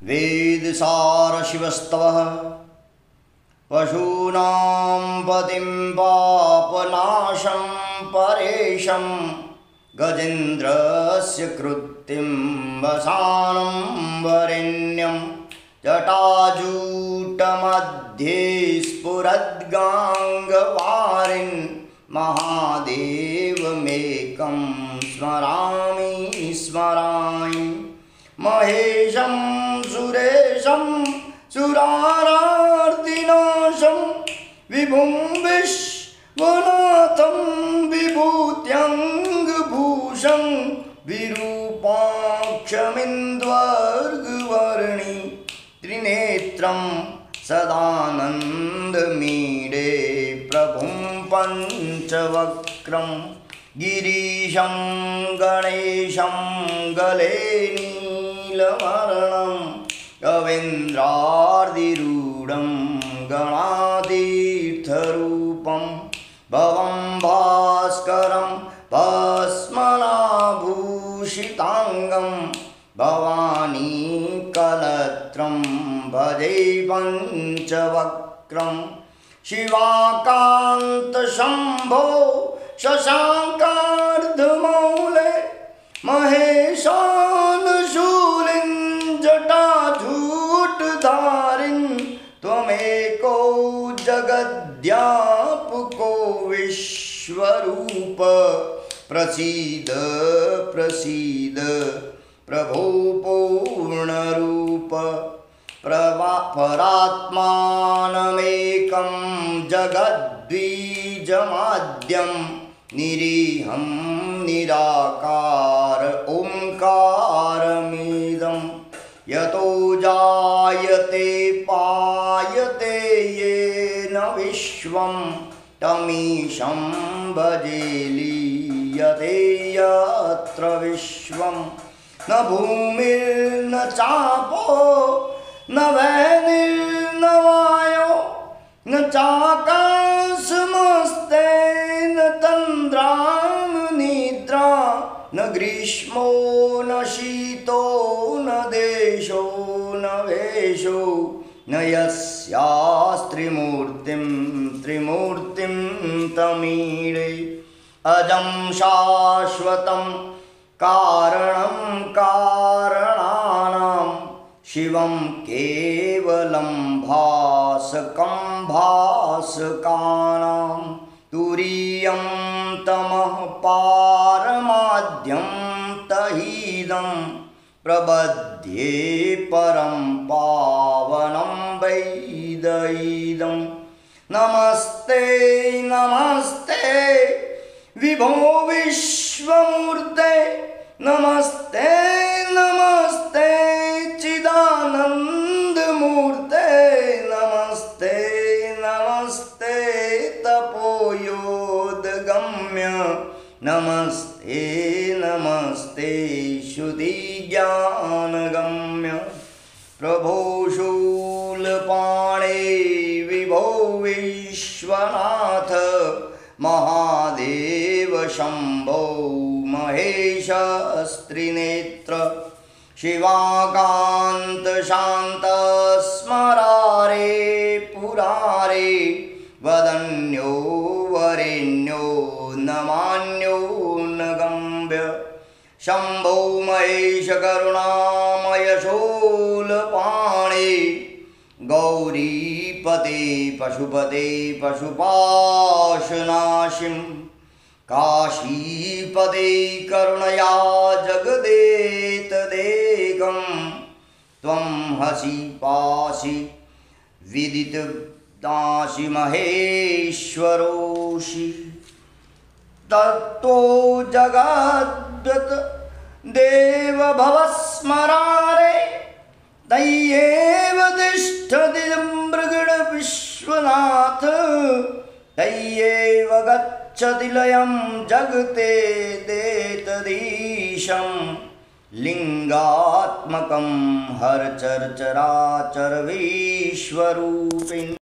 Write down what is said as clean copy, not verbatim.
वेदसारशिवस्तवः पशूनां पतिं पापनाशं परेशं गजेन्द्रस्य कृत्तिं वसानं वरेण्यं जटाजूटमध्ये स्फुरद्गाङ्गवारिन् महादेवमेकं स्मरामि स्मरामि महेशं सुरेशं सुरारार्तिनाशं विभुं विश्वनाथं विभूत्यङ्गभूषं विरूपाक्षमिन्द्वर्गवर्णि त्रिनेत्रं सदानन्दमीडे प्रभुं पञ्चवक्त्रं गिरीशं गणेशं गले नीलवर्णं कवीन्द्रार्धिरूढं गणातीर्थरूपं भवं भास्करं भस्मनाभूषिताङ्गं भवानीकलत्रं भजे पञ्चवक्त्रं शिवाकान्तशम्भो शशाङ्कार्धमौले महेशानशूलिं जटाजूटधारिन् त्वमेको जगद्व्यापको विश्वरूप प्रसीद प्रसीद प्रभो पूर्णरूप परात्मानमेकं जगद्बीजमाद्यं निरीहं निराकार ओंकारमिदं यतो जायते पायते येन विश्वं तमीशं भजे लीयते यत्र विश्वं न भूमिर्न चापो न वह्निर्न वायो न चाकाशमस्ते न तन्द्रा न निद्रा न ग्रीष्मो न शीतो न देशो न वेशो न यस्यास्त्रिमूर्तिं तमीडे अजं शाश्वतं कारणं कारणानां शिवं केवलं भासकं भासकानां तुरीयं तमः पारमाद्यं तहीदं प्रबध्ये परं पावनं वैदईदं नमस्ते नमस्ते विभो विश्वमूर्ते नमस्ते नमस्ते चिदानन्दमूर्ते नमस्ते नमस्ते तपोयोदगम्य नमस्ते नमस्ते श्रुतिज्ञानगम्य प्रभो शूलपाणे विभो विश्वनाथ महादेव शम्भो महेशस्त्रिनेत्र शिवाकान्त शान्त स्मरारे पुरारे वदन्यो वरेण्यो नमान्यो न गम्य शम्भो महेश करुणामय शूलपाणे गौरीपते पशुपते पशुपाशनाशिं काशीपते करुणया जगदेतदेकं त्वं हसि पासि विदितदासि महेश्वरोषि तत्तो जगद्गत देव भवस्मरारे तय्येव तिष्ठति मृगण विश्वनाथ तय्येव गच्छति लयं जगते देतदीशं लिंगात्मकं हर चर चराचर विश्वरूपिणी।